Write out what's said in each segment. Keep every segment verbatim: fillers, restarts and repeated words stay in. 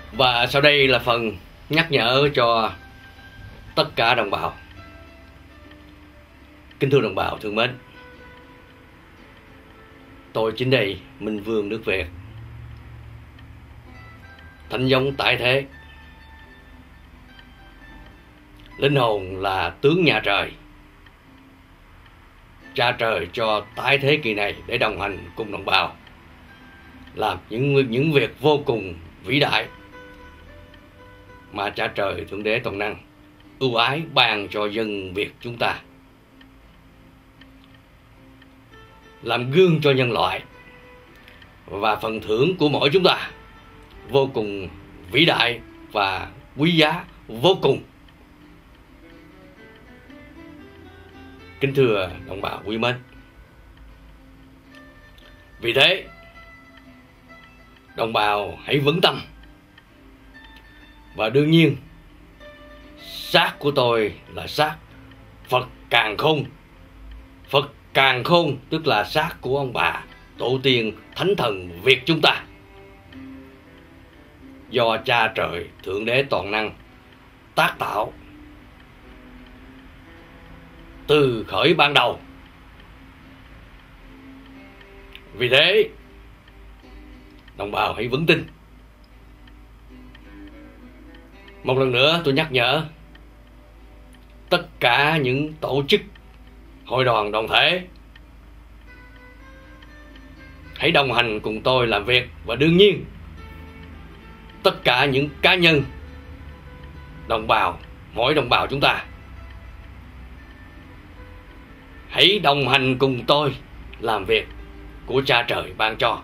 Và sau đây là phần nhắc nhở cho tất cả đồng bào. Kính thưa đồng bào thương mến, tôi chính đây, Minh Vương nước Việt, thánh giống tại thế, linh hồn là tướng nhà trời, cha trời cho tái thế kỳ này để đồng hành cùng đồng bào làm những những việc vô cùng vĩ đại mà cha trời thượng đế toàn năng ưu ái ban cho dân Việt chúng ta, làm gương cho nhân loại. Và phần thưởng của mỗi chúng ta vô cùng vĩ đại và quý giá vô cùng. Kính thưa đồng bào quý mến, vì thế đồng bào hãy vững tâm. Và đương nhiên xác của tôi là xác Phật Càn Khôn. Phật Càn Khôn tức là xác của ông bà tổ tiên thánh thần Việt chúng ta, do cha trời thượng đế toàn năng tác tạo từ khởi ban đầu. Vì thế đồng bào hãy vững tin. Một lần nữa tôi nhắc nhở tất cả những tổ chức, hội đoàn, đoàn thể hãy đồng hành cùng tôi làm việc. Và đương nhiên tất cả những cá nhân, đồng bào, mỗi đồng bào chúng ta hãy đồng hành cùng tôi làm việc của cha trời ban cho.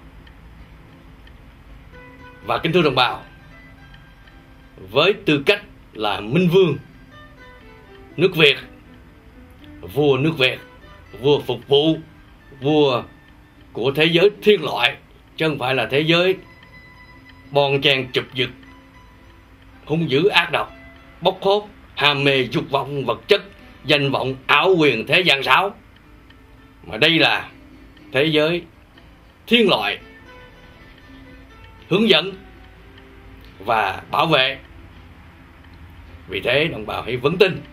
Và kính thưa đồng bào, với tư cách là Minh Vương nước Việt, vua nước Việt, vua phục vụ, vua của thế giới thiên loại, chứ không phải là thế giới bon chen chụp giật, hung dữ ác độc, bóc hốt, ham mê dục vọng vật chất, danh vọng, ảo quyền thế gian xảo. Mà đây là thế giới thiên loại, hướng dẫn và bảo vệ. Vì thế đồng bào hãy vững tin.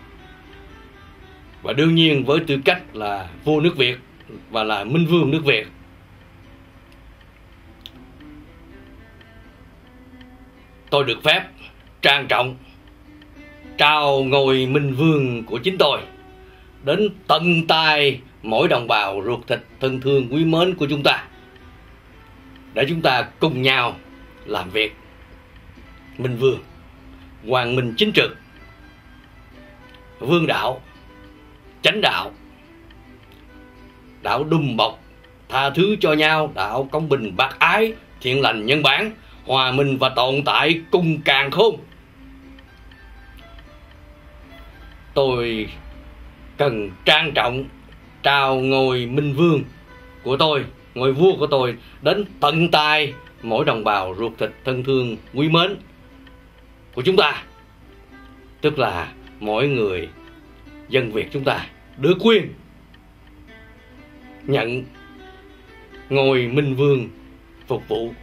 Và đương nhiên với tư cách là vua nước Việt và là Minh Vương nước Việt, tôi được phép trang trọng trao ngôi Minh Vương của chính tôi đến tận tay mỗi đồng bào ruột thịt thân thương quý mến của chúng ta, để chúng ta cùng nhau làm việc Minh Vương, hoàng minh chính trực, vương đạo, chánh đạo, đạo đùm bọc, tha thứ cho nhau, đạo công bình bác ái, thiện lành nhân bản, hòa minh và tồn tại cùng càn khôn. Tôi cần trang trọng trao ngôi Minh Vương của tôi, ngôi vua của tôi đến tận tay mỗi đồng bào ruột thịt thân thương quý mến của chúng ta, tức là mỗi người dân Việt chúng ta được quyền nhận ngôi Minh Vương phục vụ.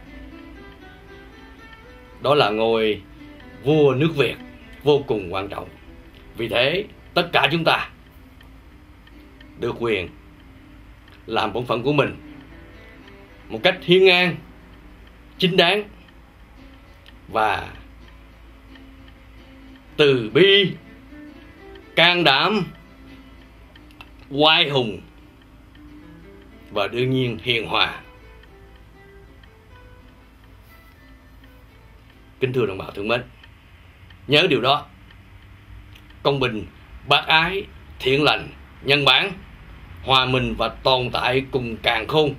Đó là ngôi vua nước Việt vô cùng quan trọng. Vì thế tất cả chúng ta được quyền làm bổn phận của mình một cách hiên ngang, chính đáng và từ bi, can đảm, oai hùng và đương nhiên hiền hòa. Kính thưa đồng bào thương mến, nhớ điều đó: công bình, bác ái, thiện lành, nhân bản, hòa mình và tồn tại cùng càn khôn.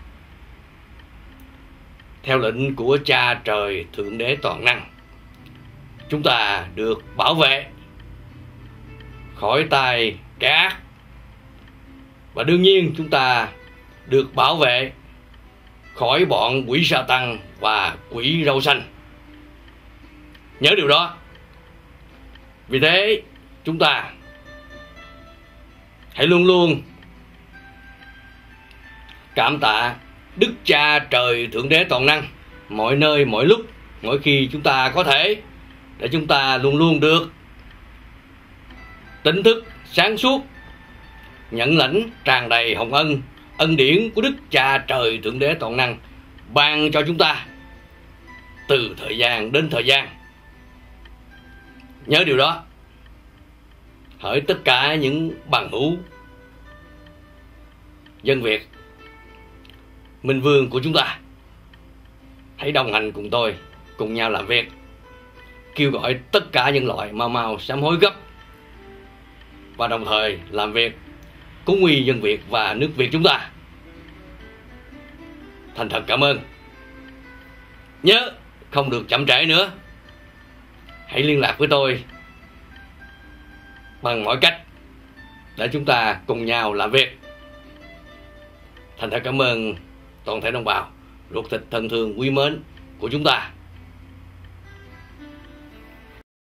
Theo lệnh của cha trời thượng đế toàn năng, chúng ta được bảo vệ khỏi tay kẻ ác. Và đương nhiên chúng ta được bảo vệ khỏi bọn quỷ sa tăng và quỷ râu xanh. Nhớ điều đó. Vì thế chúng ta hãy luôn luôn cảm tạ Đức Cha Trời Thượng Đế Toàn Năng mọi nơi mọi lúc mỗi khi chúng ta có thể, để chúng ta luôn luôn được tỉnh thức, sáng suốt, nhận lãnh tràn đầy hồng ân, ân điển của Đức Cha Trời Thượng Đế Toàn Năng ban cho chúng ta từ thời gian đến thời gian. Nhớ điều đó. Hỡi tất cả những bằng hữu dân Việt, Minh Vương của chúng ta, hãy đồng hành cùng tôi, cùng nhau làm việc, kêu gọi tất cả nhân loại mau mau sám hối gấp, và đồng thời làm việc cúng nguy dân Việt và nước Việt chúng ta. Thành thật cảm ơn. Nhớ không được chậm trễ nữa. Hãy liên lạc với tôi bằng mọi cách để chúng ta cùng nhau làm việc. Thành thật cảm ơn toàn thể đồng bào ruột thịt thân thương quý mến của chúng ta.